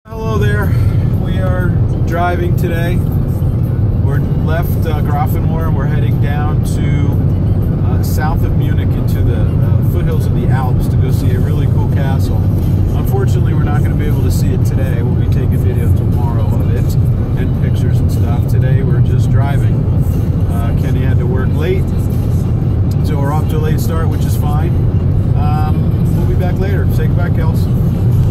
Hello there. We are driving today. We're left Grafenwöhr and we're heading down to south of Munich into the foothills of the Alps to go see a really cool castle. Unfortunately, we're not going to be able to see it today. We'll be taking video tomorrow of it and pictures and stuff. Today we're just driving. Kenny had to work late, so we're off to a late start, which is fine. We'll be back later. Say goodbye, Kels.